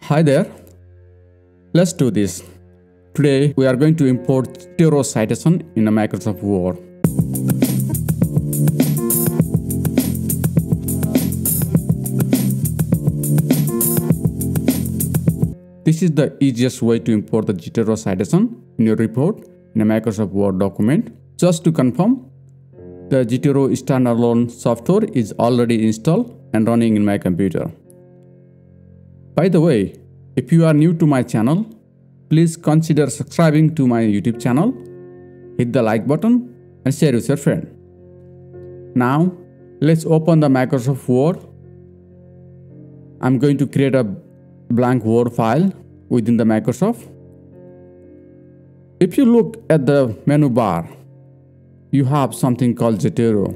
Hi there, let's do this. Today we are going to import Zotero citation in a Microsoft Word. This is the easiest way to import the Zotero citation in your report in a Microsoft Word document. Just to confirm, the Zotero standalone software is already installed and running in my computer. By the way, if you are new to my channel, please consider subscribing to my YouTube channel, hit the like button and share with your friend. Now, let's open the Microsoft Word. I'm going to create a blank Word file within the Microsoft. If you look at the menu bar, you have something called Zotero.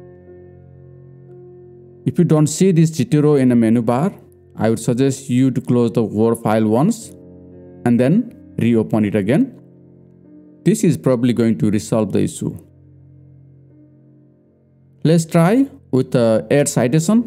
If you don't see this Zotero in a menu bar, I would suggest you to close the Word file once and then reopen it again. This is probably going to resolve the issue. Let's try with add citation.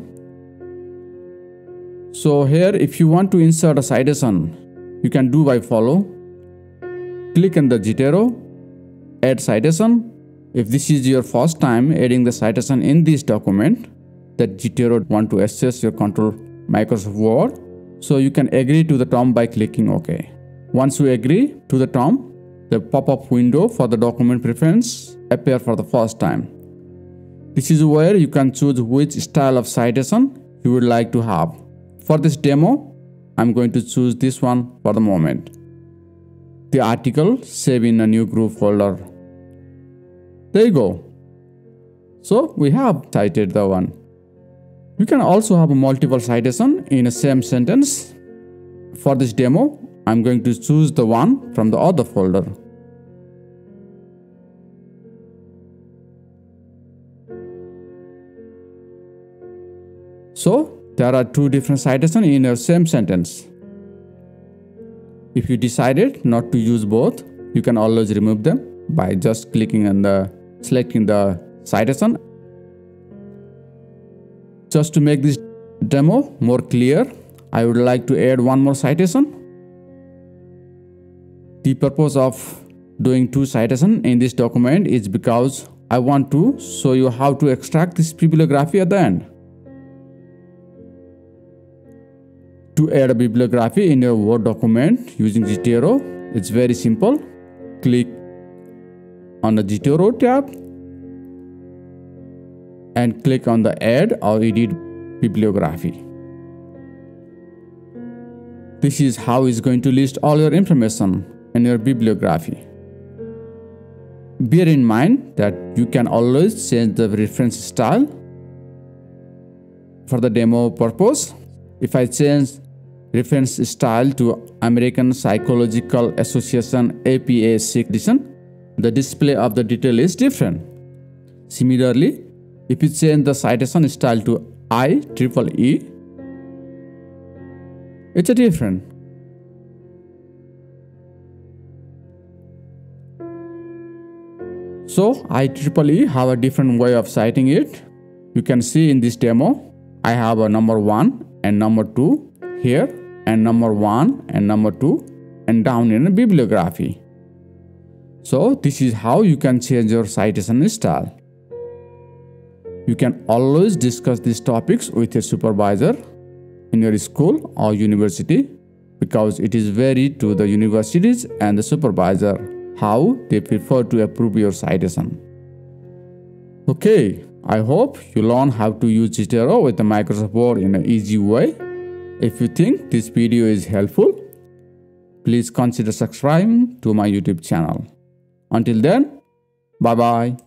So here, if you want to insert a citation, you can do by follow. Click on the Zotero, add citation. If this is your first time adding the citation in this document, that Zotero want to access your control Microsoft Word, so you can agree to the term by clicking OK. Once you agree to the term, the pop-up window for the document preference appear for the first time. This is where you can choose which style of citation you would like to have. For this demo, I'm going to choose this one for the moment. The article save in a new group folder. There you go. So we have cited the one. You can also have a multiple citation in a same sentence. For this demo, I'm going to choose the one from the other folder. So there are two different citations in your same sentence. If you decided not to use both, you can always remove them by just clicking on selecting the citation. Just to make this demo more clear, I would like to add one more citation. The purpose of doing two citations in this document is because I want to show you how to extract this bibliography at the end. To add a bibliography in your Word document using Zotero, it's very simple. Click on the Zotero tab and click on the Add or Edit Bibliography. This is how it's going to list all your information in your bibliography. Bear in mind that you can always change the reference style. For the demo purpose, if I change reference style to American Psychological Association APA 6th edition, the display of the detail is different. Similarly, if you change the citation style to IEEE, it's a different. So IEEE have a different way of citing it. You can see in this demo, I have a number 1 and number 2 here, and number 1 and number 2 and down in a bibliography. So this is how you can change your citation style. You can always discuss these topics with your supervisor in your school or university, because it is varied to the universities and the supervisor how they prefer to approve your citation. Okay, I hope you learn how to use Zotero with the Microsoft Word in an easy way. If you think this video is helpful, please consider subscribing to my YouTube channel. Until then, bye-bye.